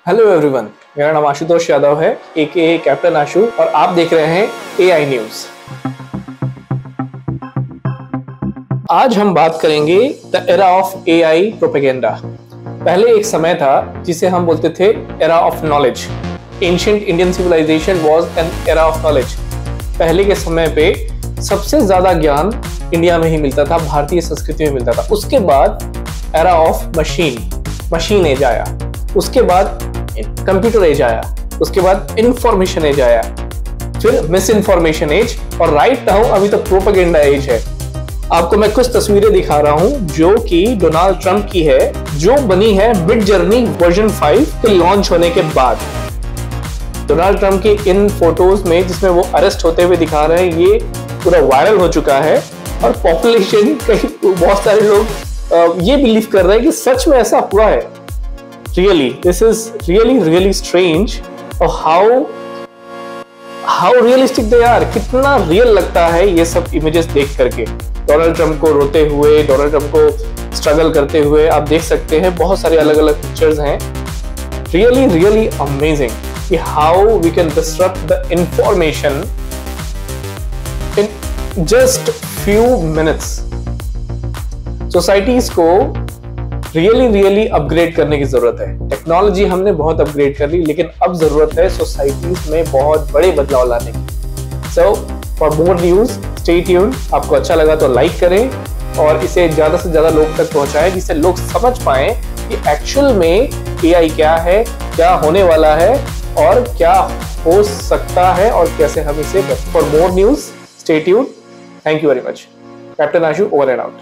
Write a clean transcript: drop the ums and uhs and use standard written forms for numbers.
Hello everyone, मेरा नाम आशुतोष यादव है AKA कैप्टन आशु और आप देख रहे हैं AI न्यूज। आज हम बात करेंगे the era of AI propaganda. पहले एक समय था जिसे हम बोलते थे era of knowledge. Ancient Indian civilisation was an era of knowledge. पहले के समय पे सबसे ज्यादा ज्ञान इंडिया में ही मिलता था, भारतीय संस्कृति में मिलता था। उसके बाद एरा ऑफ मशीन एज आया, उसके बाद कंप्यूटर एज आया, उसके बाद इंफॉर्मेशन एज आया, फिर मिस इन्फॉर्मेशन एज और राइट नाउ अभी तो प्रोपेगेंडा एज है। आपको मैं कुछ तस्वीरें दिखा रहा हूं जो कि डोनाल्ड ट्रंप की है, जो बनी है मिड जर्नी वर्जन 5 के लॉन्च होने के बाद। डोनाल्ड ट्रंप की इन फोटोज में जिसमें वो अरेस्ट होते हुए दिखा रहे हैं, ये पूरा वायरल हो चुका है और पॉपुलेशन बहुत सारे लोग ये बिलीव कर रहे हैं कि सच में ऐसा हुआ है। Really, this is really strange और how realistic they are। कितना रियल लगता है ये सब इमेजेस देख करके। डोनाल्ड ट्रंप को रोते हुए, डोनाल्ड ट्रंप को स्ट्रगल करते हुए आप देख सकते हैं। बहुत सारे अलग अलग पिक्चर्स हैं। really amazing कि how we can disrupt the information in just few minutes। Societies को रियली अपग्रेड करने की जरूरत है। टेक्नोलॉजी हमने बहुत अपग्रेड कर ली, लेकिन अब जरूरत है सोसाइटीज में बहुत बड़े बदलाव लाने की। So for more news stay tuned. आपको अच्छा लगा तो लाइक करें और इसे ज्यादा से ज्यादा लोग तक पहुंचाएं, जिससे लोग समझ पाएं कि एक्चुअल में AI क्या है, क्या होने वाला है और क्या हो सकता है और कैसे हम इसे। For more news stay tuned. Thank you very much. Captain Ashu, over and out.